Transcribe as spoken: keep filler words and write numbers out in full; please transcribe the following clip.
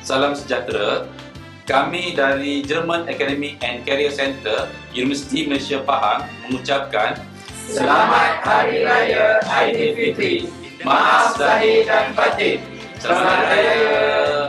salam sejahtera. Kami dari German Academic and Career Center, Universiti Malaysia Pahang mengucapkan Selamat Hari Raya Aidilfitri. Maaf zahir dan batin. Selamat Hari Raya.